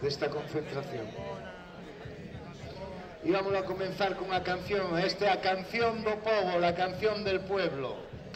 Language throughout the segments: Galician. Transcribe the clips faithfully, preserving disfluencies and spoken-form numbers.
desta concentración. E vamos a comenzar cunha canción. Esta é a canción do povo, a canción del pueblo.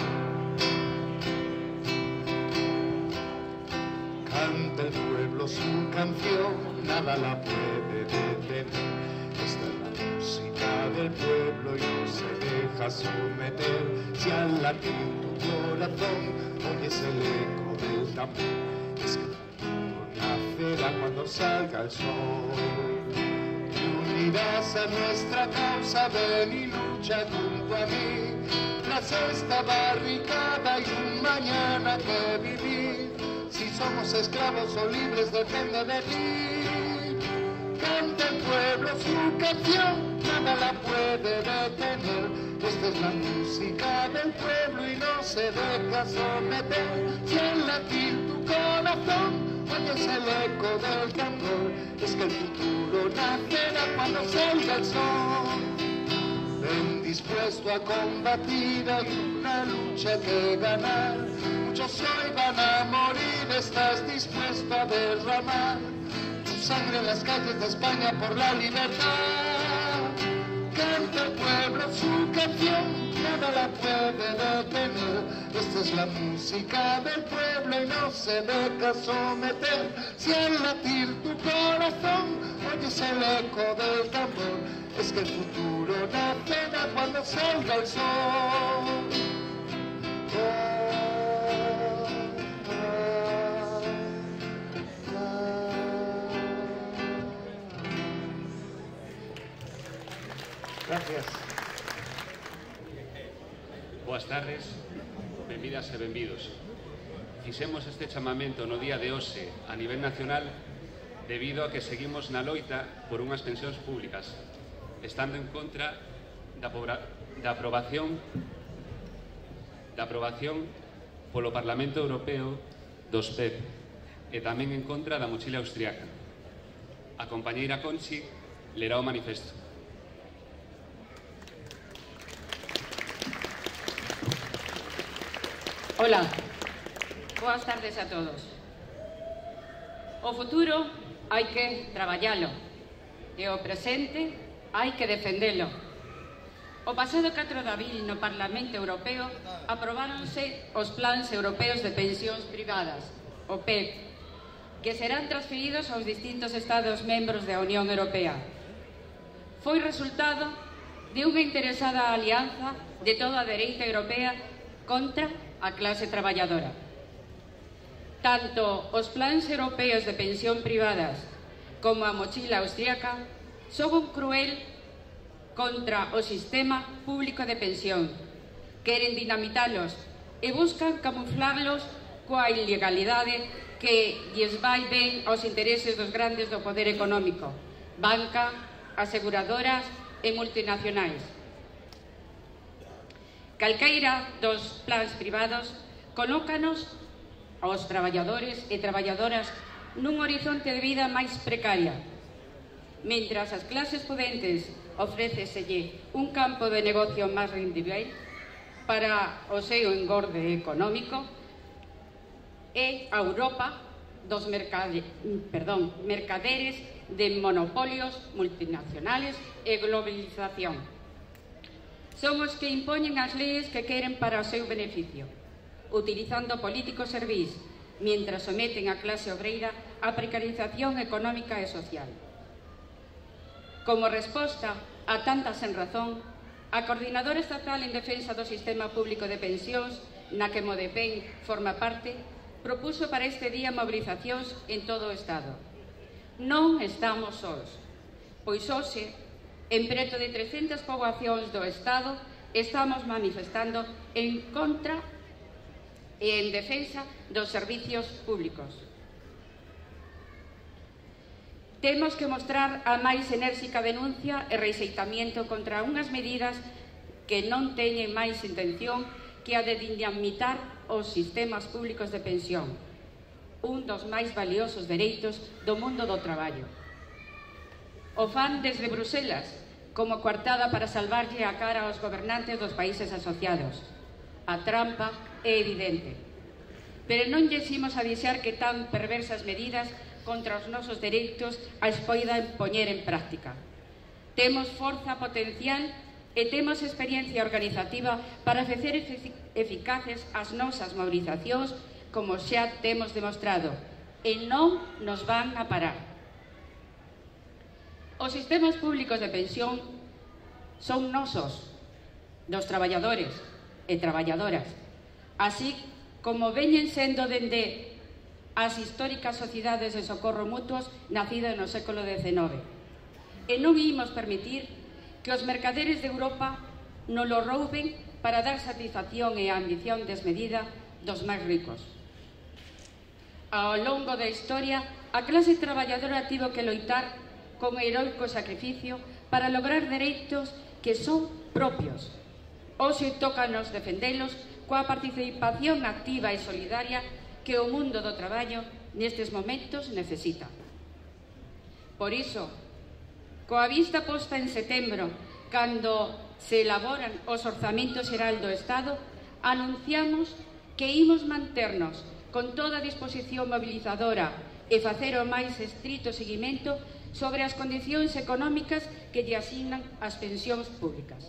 Canta el pueblo su canción, nada la puede detener. Esta es la música del pueblo y no se deja someter. Si al latir tu corazón oyes el eco del tambor, es que el futuro nacerá cuando salga el sol. Te unirás a nuestra causa, ven y lucha junto a mí. Tras esta barricada y un mañana que vivir. Si somos esclavos o libres depende de ti. Canta el pueblo su canción, nada la puede detener. Esta es la música del pueblo y no se deja someter. Si al latir tu corazón oyes el eco del tambor, es que el futuro nacerá cuando salga el sol. Ven dispuesto a combatir, hay una lucha que ganar. Muchos hoy van a morir, estás dispuesto a derramar tu sangre en las calles de España por la libertad. Canta el pueblo su canción, nada la puede detener. Esta es la música del pueblo y no se deja someter. Si al latir tu corazón oyes el eco del tambor, es que el futuro nacerá cuando salga el sol. Oh. Gracias. Boas tardes, benvidas e benvidos. Fixemos este chamamento no día de hoxe a nivel nacional debido a que seguimos na loita por unhas pensións públicas, estando en contra da, da aprobación da aprobación polo Parlamento Europeo dos P E P e tamén en contra da mochila austriaca. A compañeira Conchi lerá o manifesto. Hola, boas tardes a todos. O futuro hai que traballalo e o presente hai que defendelo. O pasado catro de abril no Parlamento Europeo aprobáronse os plans europeos de pensións privadas, o P E P, que serán transferidos aos distintos Estados membros da Unión Europea. Foi resultado de unha interesada alianza de toda a dereita europea contra a clase traballadora. Tanto os plans europeos de pensión privadas como a mochila austríaca son un cruel contra o sistema público de pensión. Queren dinamitalos e buscan camuflarlos coa ilegalidade que lles vai ben aos intereses dos grandes do poder económico, banca, aseguradoras e multinacionais. Calqueira dos plans privados colócanos aos traballadores e traballadoras nun horizonte de vida máis precaria, mentras as clases podentes ofréceselle un campo de negocio máis rendible para o seu engorde económico, e a Europa dos mercade, perdón, mercaderes de monopolios multinacionales e globalización. Son os que impoñen as leis que queren para o seu beneficio, utilizando políticos servís, mientras someten a clase obreira á precarización económica e social. Como resposta a tanta senrazón, a Coordinadora Estatal en Defensa do Sistema Público de Pensións, na que Modepen forma parte, propuso para este día mobilizacións en todo o Estado. Non estamos sós, pois hoxe, en preto de trescentas poboacións do Estado, estamos manifestando en contra e en defensa dos servicios públicos. Temos que mostrar a máis enérxica denuncia e rexeitamento contra unhas medidas que non teñen máis intención que a de dinamitar os sistemas públicos de pensión, un dos máis valiosos dereitos do mundo do traballo. O fan desde Bruselas, como coartada para salvarlle a cara aos gobernantes dos países asociados. A trampa é evidente. Pero non lle ximos avisar que tan perversas medidas contra os nosos dereitos as poidan poñer en práctica. Temos forza potencial e temos experiencia organizativa para facer eficaces as nosas mobilizacións, como xa temos demostrado, e non nos van a parar. Os sistemas públicos de pensión son nosos, dos traballadores e traballadoras, así como veñen sendo dende as históricas sociedades de socorro mutuos nacidas no século dezenove. E non imos permitir que os mercaderes de Europa non lo rouben para dar satisfacción e ambición desmedida dos máis ricos. Ao longo da historia, a clase traballadora tivo que loitar con heroico sacrificio para lograr dereitos que son propios. Hoxe tócanos defendelos coa participación activa e solidaria que o mundo do traballo nestes momentos necesita. Por iso, coa vista posta en setembro, cando se elaboran os orzamentos xeral do Estado, anunciamos que imos manternos con toda a disposición mobilizadora e facer o máis estrito seguimento sobre as condicións económicas que lle asignan as pensións públicas.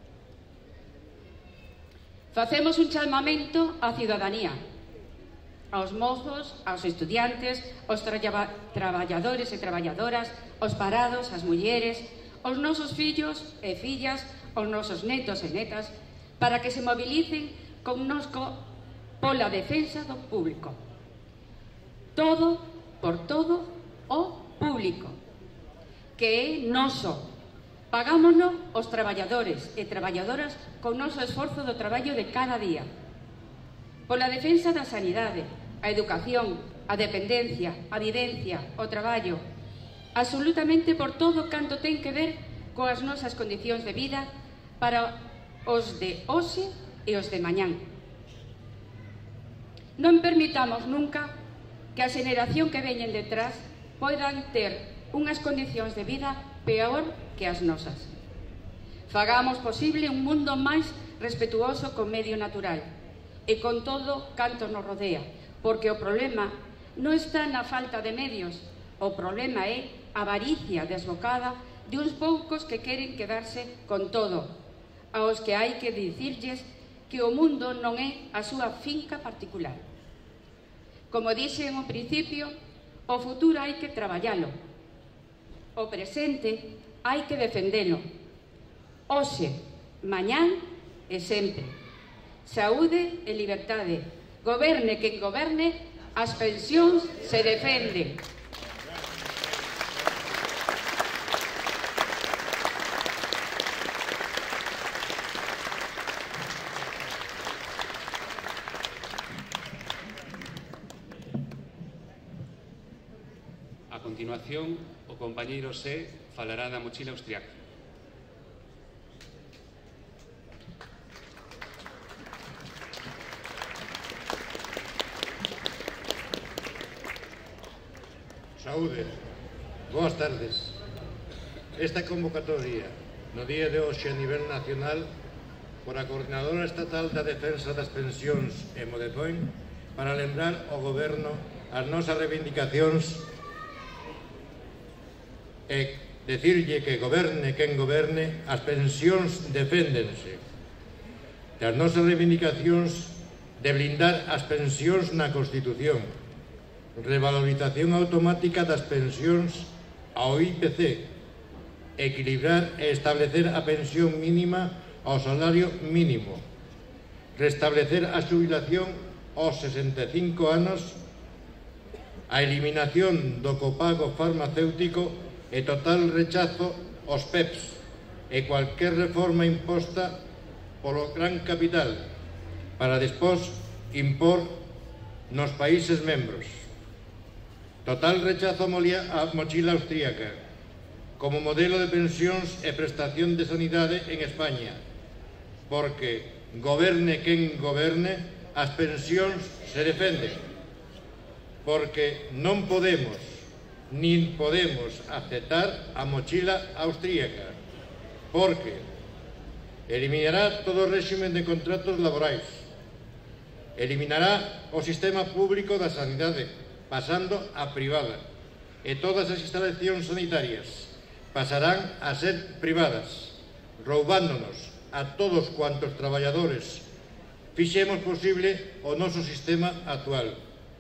Facemos un chamamento á cidadanía, aos mozos, aos estudiantes, aos traba traballadores e traballadoras, aos parados, ás mulleres, aos nosos fillos e fillas, aos nosos netos e netas, para que se mobilicen connosco pola defensa do público. Todo por todo o público, que é noso. Pagámonos os traballadores e traballadoras con noso esforzo do traballo de cada día. Pola defensa da sanidade, a educación, a dependencia, a vivencia, o traballo, absolutamente por todo canto ten que ver coas nosas condicións de vida para os de hoxe e os de mañán. Non permitamos nunca que a xeneración que veñen detrás poidan ter unhas condicións de vida peor que as nosas. Fagamos posible un mundo máis respetuoso co medio natural e con todo canto nos rodea, porque o problema non está na falta de medios, o problema é a avaricia desbocada de uns poucos que queren quedarse con todo, aos que hai que dicirlles que o mundo non é a súa finca particular. Como dixe en un principio, o futuro hai que traballalo, o presente hai que defendelo, hoxe, mañán e sempre. Saúde e liberdade. Goberne quen goberne, as pensións se defenden. A continuación, o compañeiro Se falará da mochila austriaca. Saúde, boas tardes. Esta convocatoria no día de hoxe a nivel nacional por a Coordinadora Estatal da Defensa das Pensións e Modepoin para lembrar ao Goberno as nosas reivindicacións e decirlle que goberne quen goberne, as pensións deféndense. Das nosas reivindicacións de blindar as pensións na Constitución, revalorización automática das pensións ao I P C, equilibrar e establecer a pensión mínima ao salario mínimo, restablecer a xubilación aos sesenta e cinco anos, a eliminación do copago farmacéutico e total rechazo aos P E Ps e cualquier reforma imposta polo gran capital para despois impor nos países membros. Total rechazo á mochila austríaca como modelo de pensións e prestación de sanidade en España, porque goberne quen goberne, as pensións se defenden, porque non podemos nin podemos aceptar a mochila austríaca, porque eliminará todo o réximen de contratos laborais, eliminará o sistema público da sanidade, pasando a privada, e todas as instalacións sanitarias pasarán a ser privadas, roubándonos a todos cuantos traballadores fixemos posible o noso sistema actual.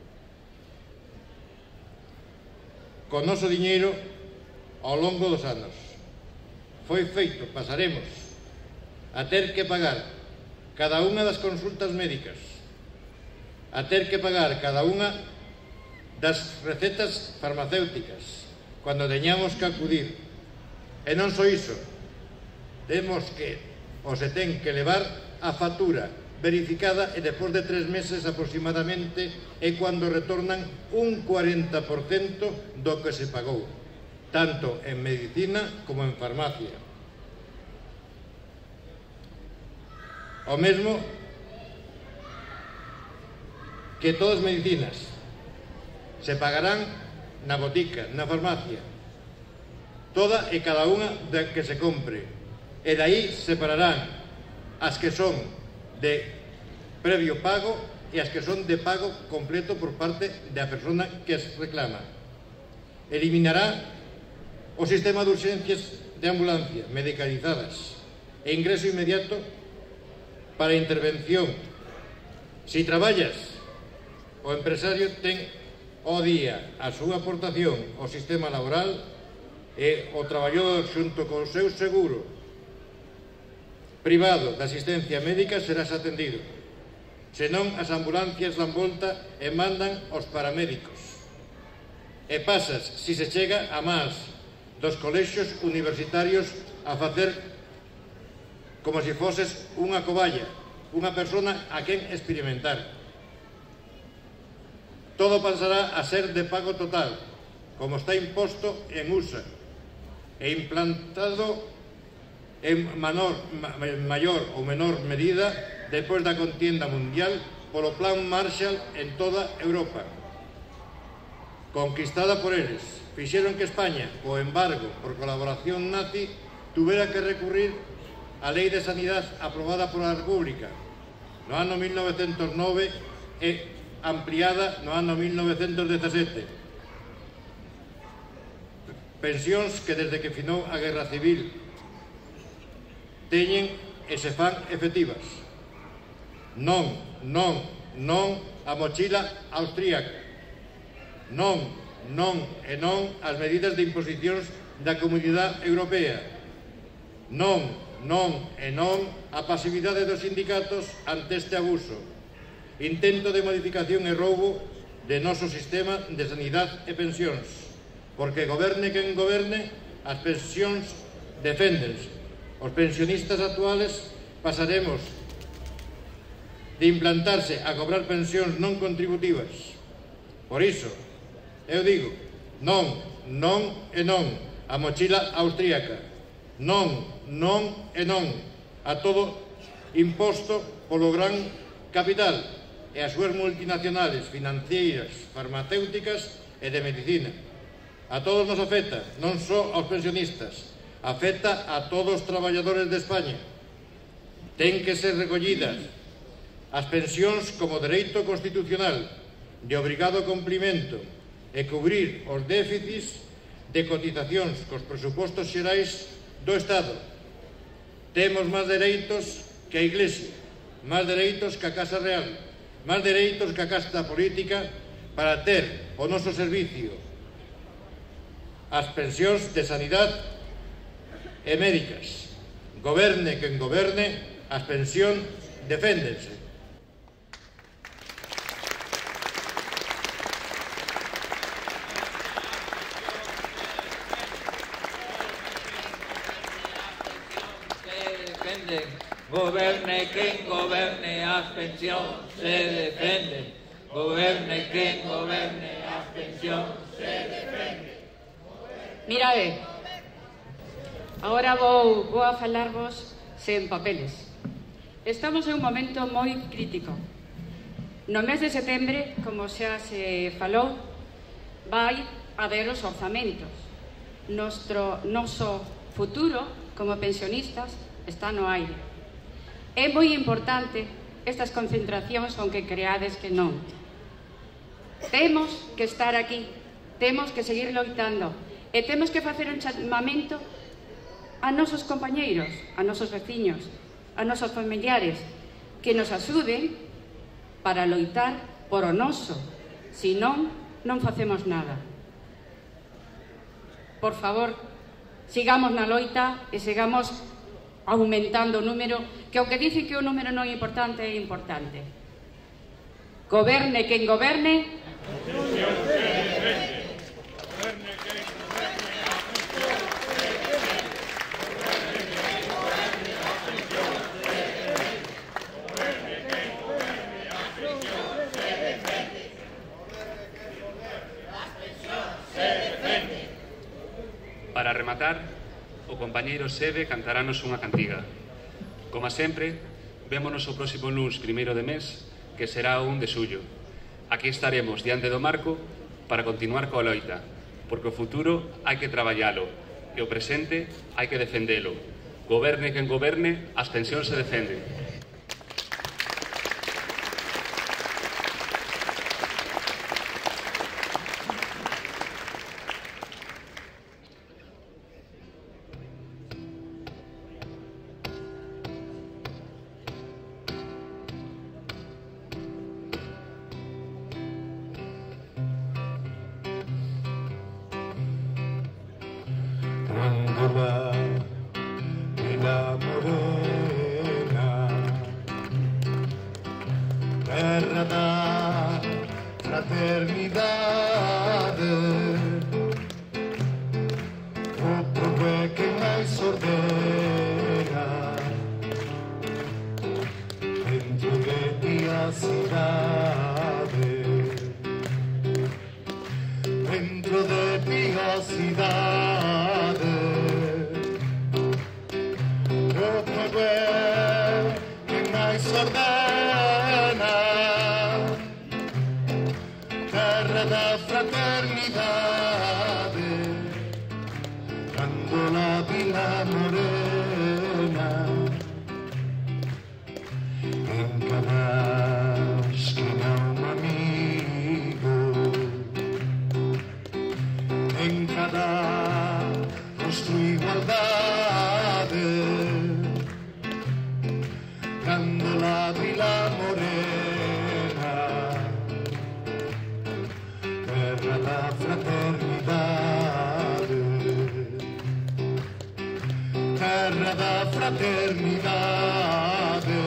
Con noso diñeiro ao longo dos anos foi feito, pasaremos a ter que pagar cada unha das consultas médicas, a ter que pagar cada unha das recetas farmacéuticas cando teñamos que acudir. E non só iso, temos que, ou se ten que levar a factura verificada e despois de tres meses aproximadamente é cando retornan un cuarenta por cento do que se pagou, tanto en medicina como en farmacia. O mesmo que todas as medicinas se pagarán na botica, na farmacia, toda e cada unha da que se compre, e dai separarán as que son de previo pago e as que son de pago completo por parte da persona que as reclama. Eliminará o sistema de urxencias de ambulancia medicalizadas e ingreso inmediato para intervención. Si traballas, o empresario ten o día a súa aportación ao sistema laboral e o traballador xunto co seu seguro privado de asistencia médica serás atendido. Senón, as ambulancias dan volta e mandan os paramédicos. E pasas, si se chega a máis dos colexios universitarios a facer como se foses unha cobaya, unha persona a quen experimentar. Todo pasará a ser de pago total, como está imposto en U S A, e implantado en menor, maior ou menor medida despois da contienda mundial polo Plan Marshall en toda Europa. Conquistada por eles, fixeron que España, co embargo por colaboración nazi, tuvera que recurrir á Lei de Sanidade aprobada pola República no ano mil novecentos nove e ampliada no ano mil novecentos dezasete. Pensións que desde que finou a Guerra Civil teñen e se fan efectivas. Non, non, non a mochila austríaca. Non, non e non as medidas de imposicións da Comunidade Europea. Non, non e non a pasividade dos sindicatos ante este abuso. Intento de modificación e roubo de noso sistema de sanidade e pensións, porque goberne quen goberne, as pensións deféndense. Os pensionistas actuales pasaremos de implantarse a cobrar pensións non contributivas. Por iso, eu digo, non, non e non a mochila austríaca, non, non e non a todo imposto polo gran capital e as súas multinacionales financeiras, farmacéuticas e de medicina. A todos nos afecta, non só aos pensionistas, afecta a todos os traballadores de España. Ten que ser recollidas as pensións como dereito constitucional de obrigado cumprimento e cubrir os déficits de cotizacións cos presupostos xerais do Estado. Temos máis dereitos que a Iglesia, máis dereitos que a Casa Real, máis dereitos que a casta política para ter o noso servicio as pensións de sanidade e médicas. Goberne quen goberne, as pensións deféndense. Goberne quen goberne, as pensións se defenden. Goberne quen goberne, as pensións se defenden. Mirade, agora vou, vou a falarvos sen papeles. Estamos en un momento moi crítico. No mes de setembro, como xa se falou, vai haber os orzamentos. Nostro, noso futuro como pensionistas está no aire. É moi importante estas concentracións, aunque creades que non. Temos que estar aquí temos que seguir loitando e temos que facer un chamamento a nosos compañeiros, a nosos veciños, a nosos familiares, que nos axuden para loitar por o noso, senón non facemos nada. Por favor, sigamos na loita e sigamos aumentando o número, que aunque dicen que o número non é importante, é importante. Goberne quen goberne, Para rematar, o compañeiro Seve cantarános unha cantiga. Como sempre, vémonos o próximo luns primeiro de mes, que será o un de xullo. Aquí estaremos diante do marco para continuar coa loita, porque o futuro hai que traballalo e o presente hai que defendelo. Goberne quen goberne, as pensións se defenden. Grândola Vila Morena, terra da fraternidade, o povo é quem mais ordena dentro de ti a cidade, dentro de ti a cidade. Ordena, terra da fraternidade, Grândola Vila Morena, em cada esquina um amigo, em cada rosto igualdade. Grândola Vila Morena, terra da fraternidade, terra da fraternidade.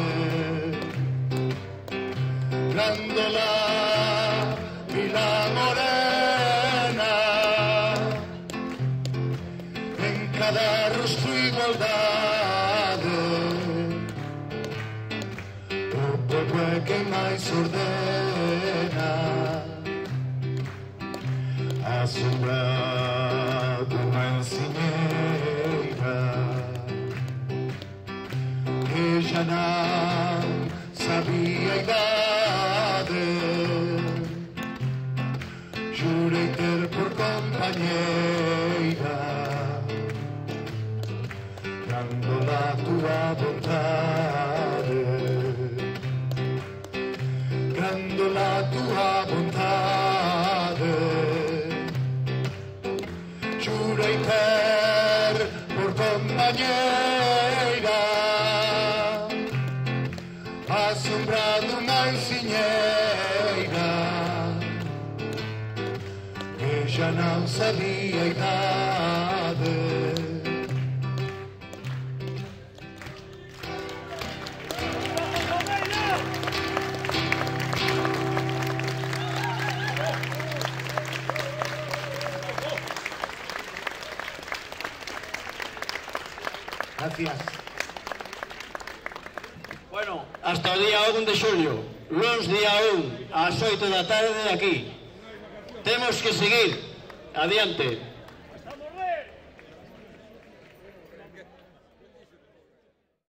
Grândola Vila Morena, em cada rosto igualdade. É quem mais ordena, a sombra de uma ensinheira que já não sabia a idade. Jurei ter por companheira Grândola tua vontade, Grândola tua vontade. Jurei ter por companheira a sombra de uma ensinheira que já não sabia a idade. Gracias. Bueno, hasta o día un de xulio, luns día un, ás oito da tarde aquí. Temos que seguir adiante.